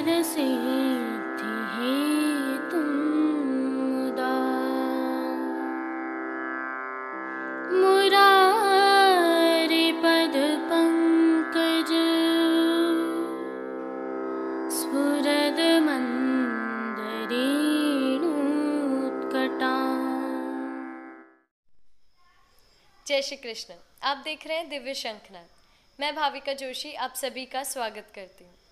सिद्धि हेतुं मुदा मुरारि पद पंकज स्फुरद मंदरेणुत्कटा। जय श्री कृष्ण। आप देख रहे हैं दिव्य शंखनाद। मैं भाविका जोशी आप सभी का स्वागत करती हूँ।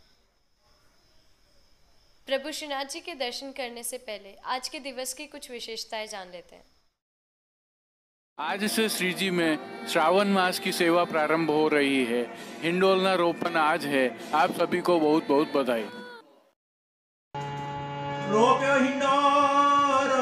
प्रभु श्रीनाथ जी के दर्शन करने से पहले आज के दिवस की कुछ विशेषताएं जान लेते हैं। आज से श्री जी में श्रावण मास की सेवा प्रारंभ हो रही है। हिंडोलना रोपण आज है। आप सभी को बहुत बहुत बधाई। रोप्यो हिंडोरो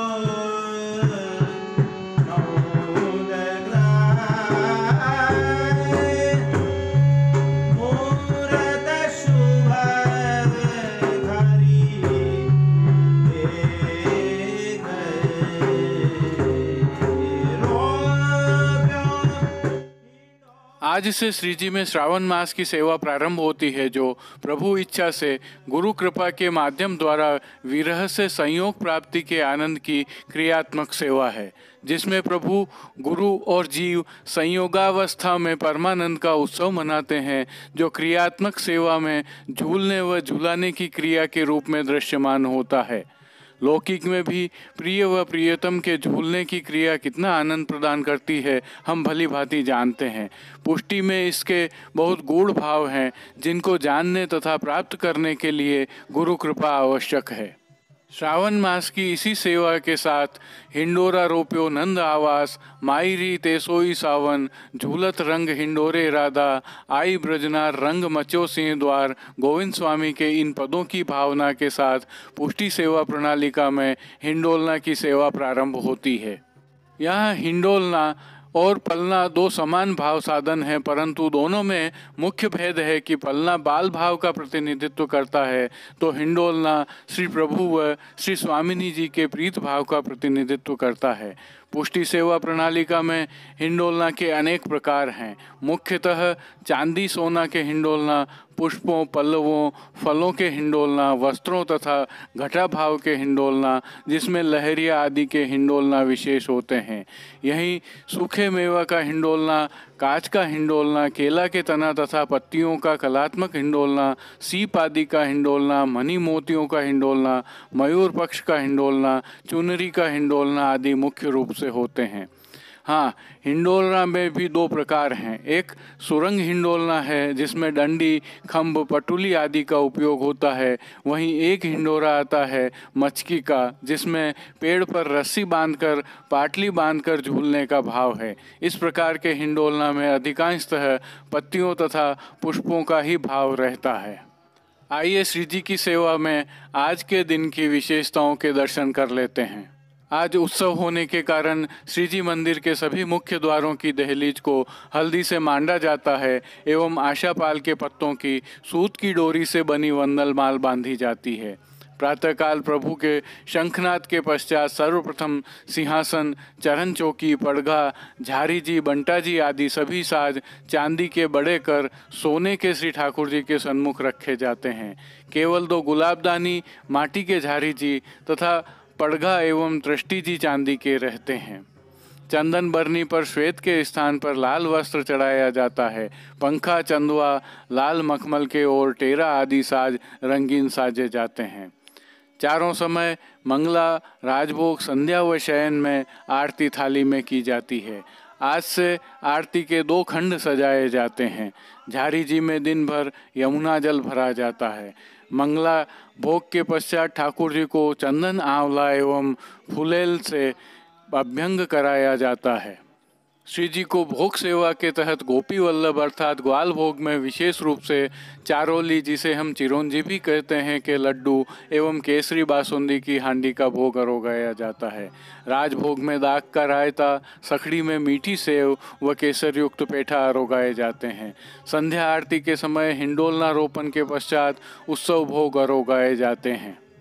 आज से श्री जी में श्रावण मास की सेवा प्रारंभ होती है, जो प्रभु इच्छा से गुरु कृपा के माध्यम द्वारा विरह से संयोग प्राप्ति के आनंद की क्रियात्मक सेवा है, जिसमें प्रभु गुरु और जीव संयोगावस्था में परमानंद का उत्सव मनाते हैं, जो क्रियात्मक सेवा में झूलने व झुलाने की क्रिया के रूप में दृश्यमान होता है। लौकिक में भी प्रिय व प्रियतम के झूलने की क्रिया कितना आनंद प्रदान करती है, हम भली भांति जानते हैं। पुष्टि में इसके बहुत गूढ़ भाव हैं, जिनको जानने तथा प्राप्त करने के लिए गुरु कृपा आवश्यक है। श्रावण मास की इसी सेवा के साथ हिंडोरा रोप्यो नंद आवास, मायरी तेसोई सावन, झूलत रंग हिंडोरे राधा, आई ब्रजनार रंग मचो सिंह द्वार, गोविंद स्वामी के इन पदों की भावना के साथ पुष्टि सेवा प्रणालिका में हिंडोलना की सेवा प्रारंभ होती है। यहाँ हिंडोलना और पलना दो समान भाव साधन हैं, परंतु दोनों में मुख्य भेद है कि पलना बाल भाव का प्रतिनिधित्व करता है, तो हिंडोलना श्री प्रभु व श्री स्वामिनी जी के प्रीत भाव का प्रतिनिधित्व करता है। पुष्टि सेवा प्रणालिका में हिंडोलना के अनेक प्रकार हैं। मुख्यतः चांदी सोना के हिंडोलना, पुष्पों पल्लवों फलों के हिंडोलना, वस्त्रों तथा घटा भाव के हिंडोलना, जिसमें लहरिया आदि के हिंडोलना विशेष होते हैं। यहीं सूखे मेवा का हिंडोलना, कांच का हिंडोलना, केला के तना तथा पत्तियों का कलात्मक हिंडोलना, सीप आदि का हिंडोलना, मणि मोतियों का हिंडोलना, मयूर पक्ष का हिंडोलना, चुनरी का हिंडोलना आदि मुख्य रूप से होते हैं। हाँ, हिंडोलना में भी दो प्रकार हैं। एक सुरंग हिंडोलना है, जिसमें डंडी खम्भ पटुली आदि का उपयोग होता है। वहीं एक हिंडोरा आता है मचकी का, जिसमें पेड़ पर रस्सी बांधकर पाटली बांधकर झूलने का भाव है। इस प्रकार के हिंडोलना में अधिकांशतः पत्तियों तथा पुष्पों का ही भाव रहता है। आइए श्री जी की सेवा में आज के दिन की विशेषताओं के दर्शन कर लेते हैं। आज उत्सव होने के कारण श्री जी मंदिर के सभी मुख्य द्वारों की दहलीज को हल्दी से मांडा जाता है एवं आशापाल के पत्तों की सूत की डोरी से बनी वंदलमाल बांधी जाती है। प्रातःकाल प्रभु के शंखनाद के पश्चात सर्वप्रथम सिंहासन, चरण चौकी, पड़घा, झारी जी, बंटा जी आदि सभी साज चांदी के बड़े कर सोने के श्री ठाकुर जी के सन्मुख रखे जाते हैं। केवल दो गुलाबदानी माटी के झारी जी तथा पड़घा एवं दृष्टि जी चांदी के रहते हैं। चंदन बरनी पर श्वेत के स्थान पर लाल वस्त्र चढ़ाया जाता है। पंखा, चंदवा, लाल मखमल के और टेरा आदि साज रंगीन साजे जाते हैं। चारों समय मंगला, राजभोग, संध्या व शयन में आरती थाली में की जाती है। आज से आरती के दो खंड सजाए जाते हैं। झारी जी में दिन भर यमुना जल भरा जाता है। मंगला भोग के पश्चात ठाकुर जी को चंदन, आंवला एवं फुलेल से अभ्यंग कराया जाता है। श्री जी को भोग सेवा के तहत गोपी वल्लभ अर्थात ग्वाल भोग में विशेष रूप से चारोली, जिसे हम चिरौंजी भी कहते हैं, के लड्डू एवं केसरी बासुंदी की हांडी का भोग अरोगाया जाता है। राजभोग में दाग का रायता, सखड़ी में मीठी सेव व केसर युक्त पेठा अरोगाए जाते हैं। संध्या आरती के समय हिंडोलना रोपण के पश्चात उत्सव भोग अरोगाए जाते हैं।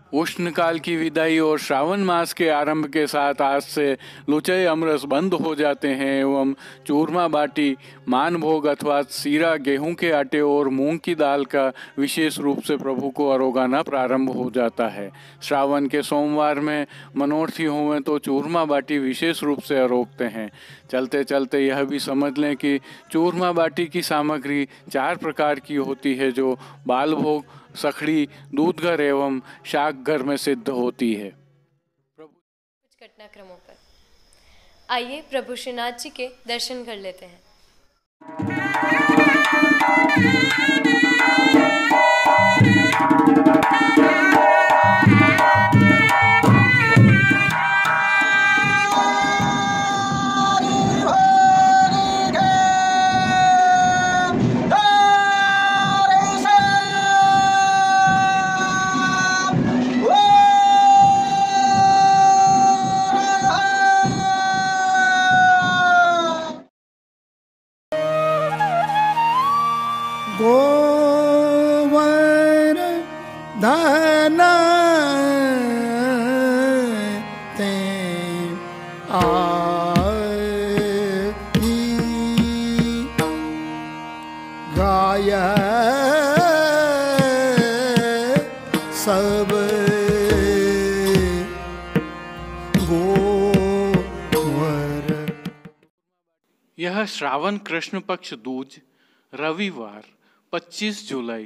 उष्णकाल की विदाई और श्रावण मास के आरंभ के साथ आज से लुचय अमरस बंद हो जाते हैं एवं चूरमा बाटी, मान भोग अथवा सीरा, गेहूं के आटे और मूंग की दाल का विशेष रूप से प्रभु को अरोगाना प्रारंभ हो जाता है। श्रावण के सोमवार में मनोर्थी हों तो चूरमा बाटी विशेष रूप से अरोगते हैं। चलते चलते यह भी समझ लें कि चूरमा बाटी की सामग्री 4 प्रकार की होती है, जो बाल भोग, सखड़ी, दूधघर एवं शाक घर में सिद्ध होती है। कुछ घटनाक्रमों पर आइए प्रभु श्रीनाथ जी के दर्शन कर लेते हैं। धन ते गाय सब गोवर। यह श्रावण कृष्ण पक्ष दूज रविवार 25 जुलाई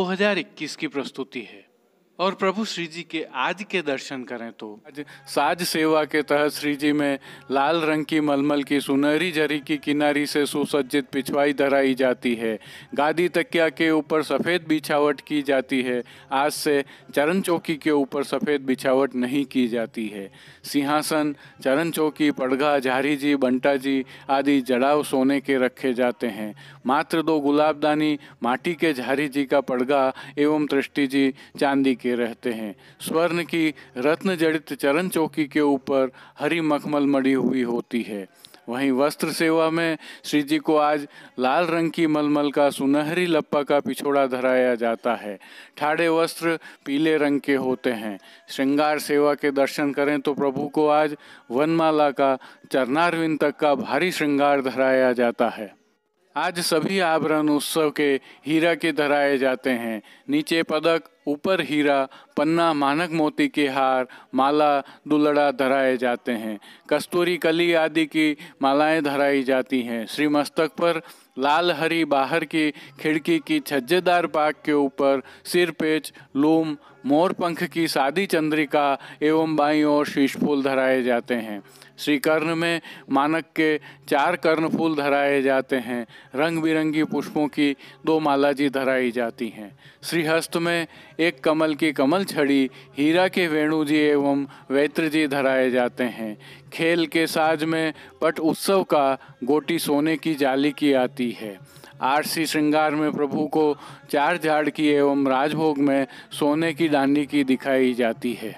2021 की प्रस्तुति है। और प्रभु श्री जी के आज के दर्शन करें तो आज साज सेवा के तहत श्री जी में लाल रंग की मलमल की सुनहरी जरी की किनारी से सुसज्जित पिछवाई धराई जाती है। गादी तकिया के ऊपर सफ़ेद बिछावट की जाती है। आज से चरण चौकी के ऊपर सफ़ेद बिछावट नहीं की जाती है। सिंहासन, चरण चौकी, पड़गा, झारी जी, बंटा जी आदि जड़ाव सोने के रखे जाते हैं। मात्र 2 गुलाबदानी, माटी के झारी जी का पड़गा एवं तृष्टि जी चांदी के रहते हैं। स्वर्ण की रत्न जड़ित चरण चौकी के ऊपर हरी मखमल मड़ी हुई होती है। वहीं वस्त्र सेवा में श्री जी को आज लाल रंग की मलमल का सुनहरी लप्पा का पिछोड़ा धराया जाता है। ठाड़े वस्त्र पीले रंग के होते हैं। श्रृंगार सेवा के दर्शन करें तो प्रभु को आज वनमाला का चरणारविंद तक का भारी श्रृंगार धराया जाता है। आज सभी आभरण उत्सव के हीरा के धराए जाते हैं। नीचे पदक, ऊपर हीरा, पन्ना, मानक मोती के हार, माला, दुलड़ा धराए जाते हैं। कस्तूरी कली आदि की मालाएं धराई जाती हैं। श्री मस्तक पर लाल हरी बाहर की खिड़की की छज्जेदार पाग के ऊपर सिरपेच, लूम, मोर पंख की सादी चंद्रिका एवं बाईं ओर शीशफूल धराए जाते हैं। श्री कर्ण में मानक के 4 कर्णफूल धराए जाते हैं। रंग बिरंगी पुष्पों की 2 माला जी धराई जाती हैं। श्रीहस्त में 1 कमल की कमल छड़ी, हीरा के वेणु जी एवं वैत्र जी धराए जाते हैं। खेल के साज में पट उत्सव का गोटी सोने की जाली की आती है। आरसी श्रृंगार में प्रभु को 4 झाड़ की एवं राजभोग में सोने की डांडी की दिखाई जाती है।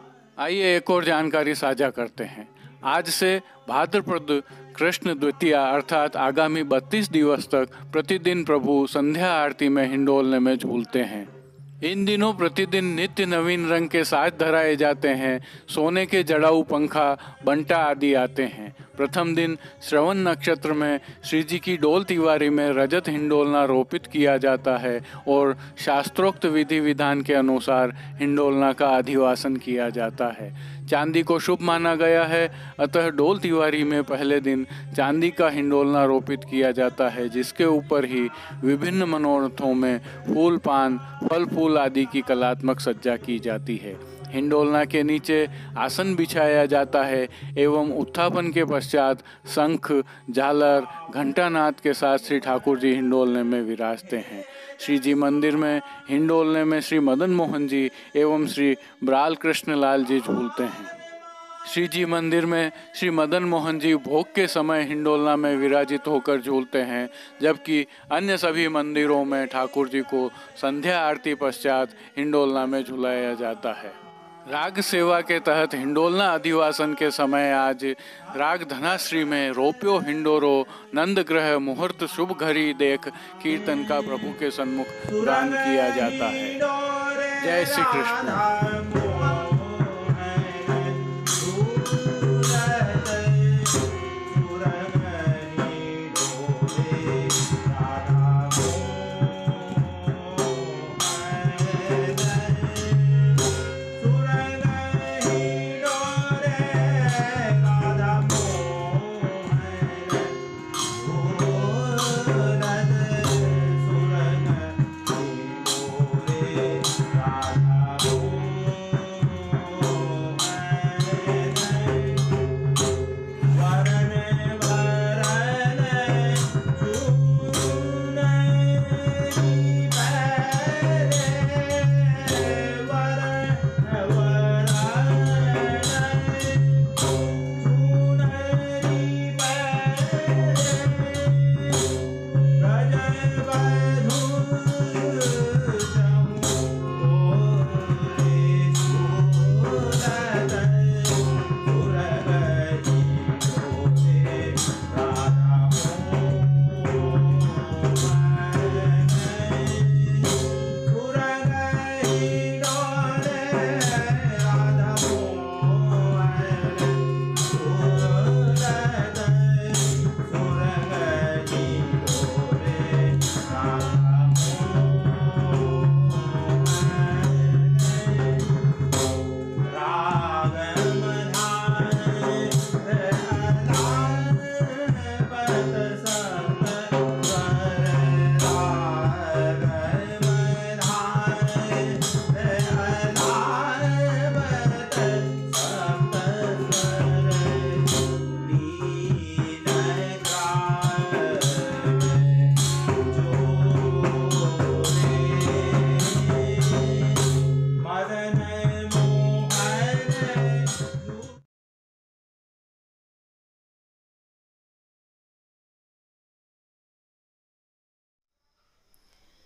आइए एक और जानकारी साझा करते हैं। आज से भाद्रपद कृष्ण द्वितीया अर्थात आगामी 32 दिवस तक प्रतिदिन प्रभु संध्या आरती में हिंडोलने में झूलते हैं। इन दिनों प्रतिदिन नित्य नवीन रंग के साज धराए जाते हैं। सोने के जड़ाऊ पंखा, बंटा आदि आते हैं। प्रथम दिन श्रवण नक्षत्र में श्री जी की डोल तिवारी में रजत हिंडोलना रोपित किया जाता है और शास्त्रोक्त विधि विधान के अनुसार हिंडोलना का अधिवासन किया जाता है। चांदी को शुभ माना गया है, अतः डोल तिवारी में पहले दिन चांदी का हिंडोलना रोपित किया जाता है, जिसके ऊपर ही विभिन्न मनोरथों में फूल, पान, फल फूल आदि की कलात्मक सज्जा की जाती है। हिंडोलना के नीचे आसन बिछाया जाता है एवं उत्थापन के पश्चात शंख, झालर, घंटानाद के साथ श्री ठाकुर जी हिंडोलने में विराजते हैं। श्री जी मंदिर में हिंडोलने में श्री मदन मोहन जी एवं श्री ब्राल कृष्ण लाल जी झूलते हैं। श्री जी मंदिर में श्री मदन मोहन जी भोग के समय हिंडोलना में विराजित होकर झूलते हैं, जबकि अन्य सभी मंदिरों में ठाकुर जी को संध्या आरती पश्चात हिंडोलना में झुलाया जाता है। राग सेवा के तहत हिंडोलना अधिवासन के समय आज राग धनाश्री में रोप्यो हिंडोरो नंद ग्रह मुहूर्त शुभ घड़ी देख कीर्तन का प्रभु के सन्मुख गान किया जाता है। जय श्री कृष्ण।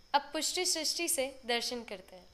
अब पुष्टि सृष्टि से दर्शन करते हैं।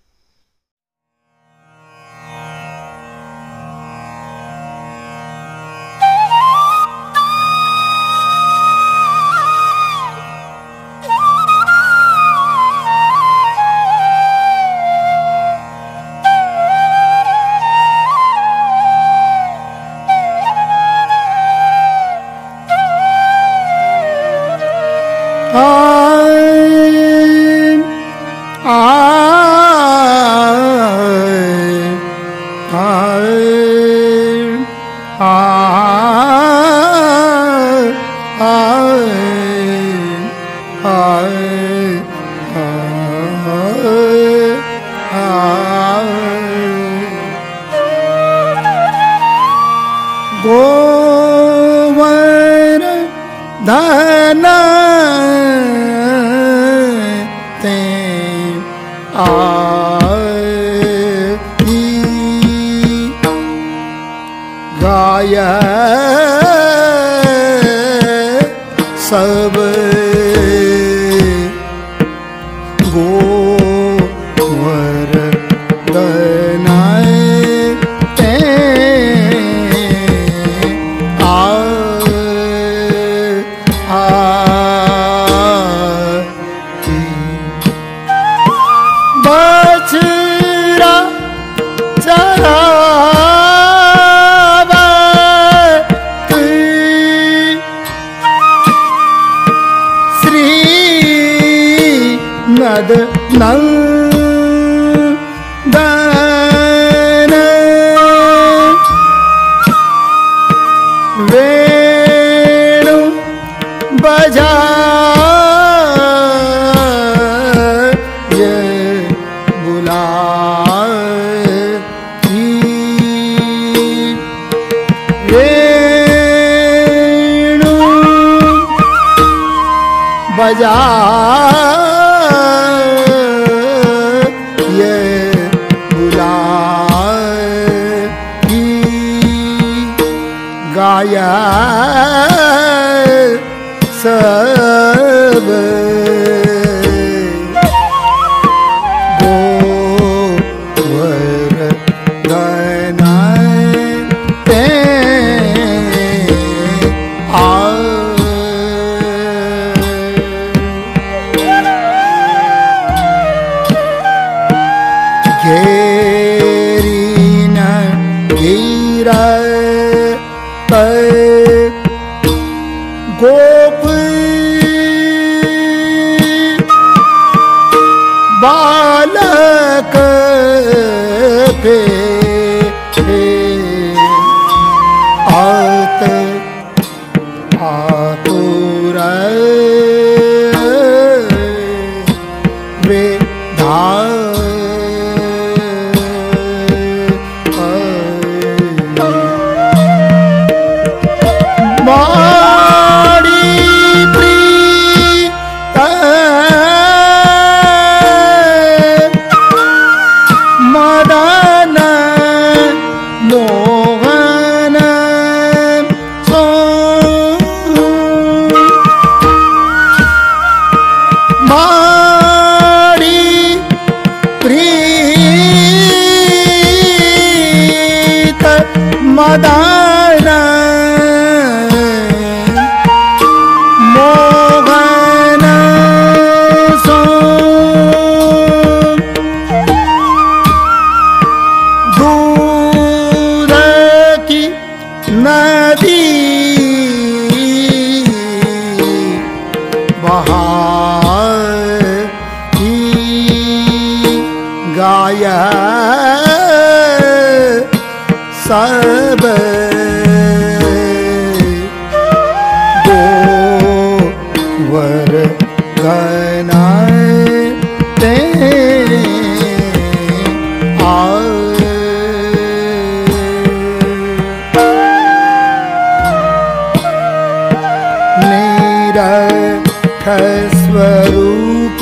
स्वरूप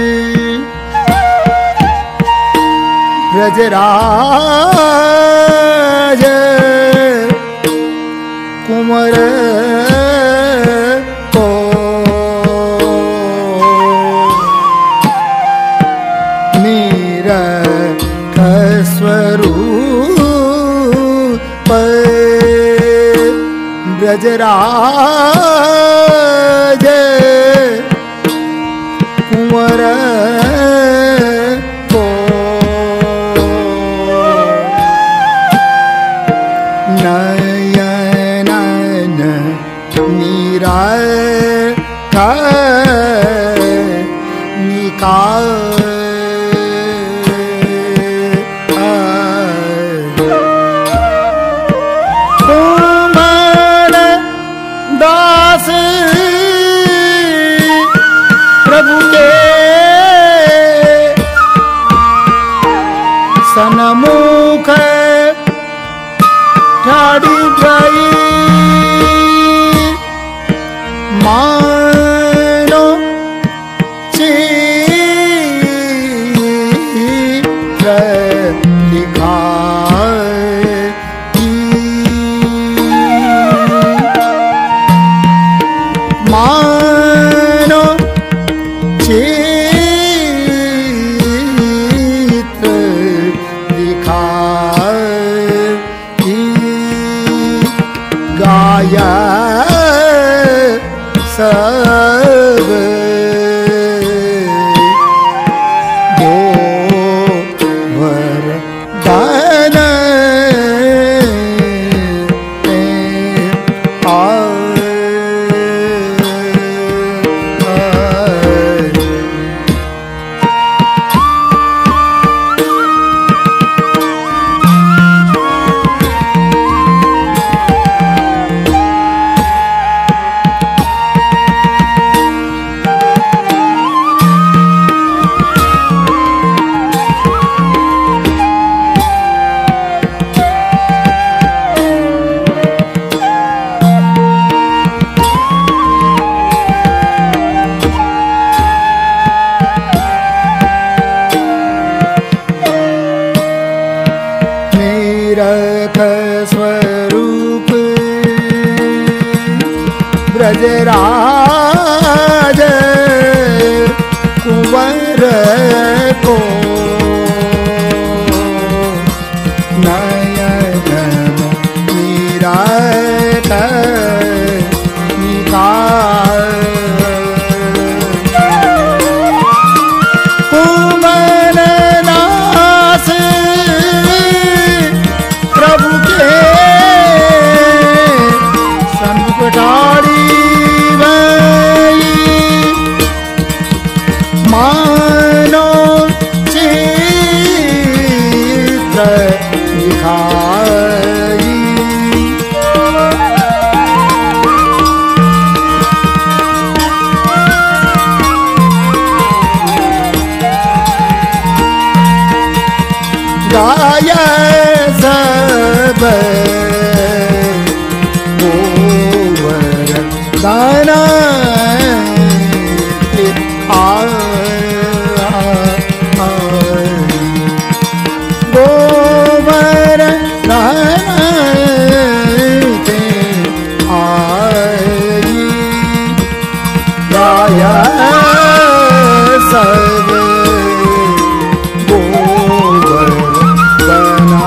ब्रजराज कुंवर को ब्रजराज कुंवर को नयन निकाल कुमार दास प्रभु के सन्मुख ठाड़ी गई मानो चित्र लिखा मानो चित्र लिखा गाया सब दो वरदान स्वरूप ब्रजराज कुंवर को नयन निरात निकाल कुंवर दास प्रभु के सन्मुखटाड़ी गई मानो चित्र दिखाई गाया सब दाना गोबर दाना आई गाया सब गोबर दाना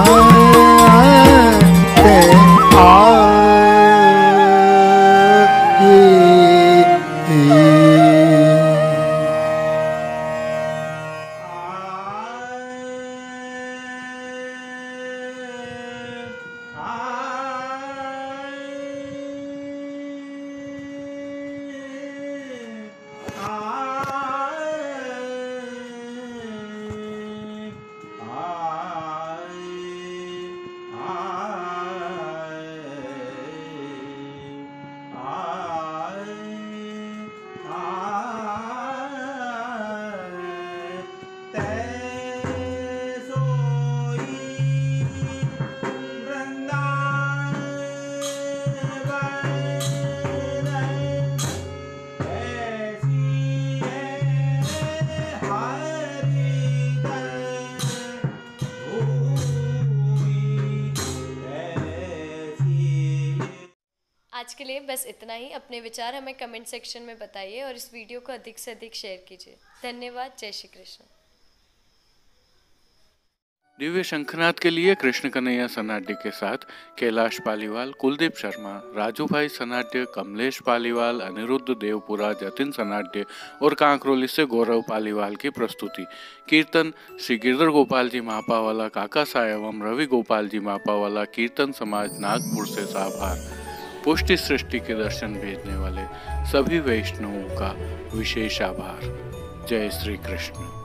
आज के लिए बस इतना ही। अपने विचार हमें कमेंट सेक्शन में बताइए और इस वीडियो को अधिक से अधिक शेयर कीजिए। धन्यवाद। जय श्री कृष्ण। दिव्य शंखनाद के लिए कृष्ण कन्हैया सनाड्य के साथ कैलाश पालीवाल, कुलदीप शर्मा, राजू भाई सनाड्य, कमलेश पालीवाल, अनिरुद्ध देवपुरा, जतिन सनाड्य और कांकरोली से गौरव पालीवाल की प्रस्तुति। कीर्तन श्री गिरधर गोपाल जी मापावाला काका साहब एवं रवि गोपाल जी मापावाला कीर्तन समाज नागपुर से साभार। पुष्टि सृष्टि के दर्शन भेजने वाले सभी वैष्णवों का विशेष आभार। जय श्री कृष्ण।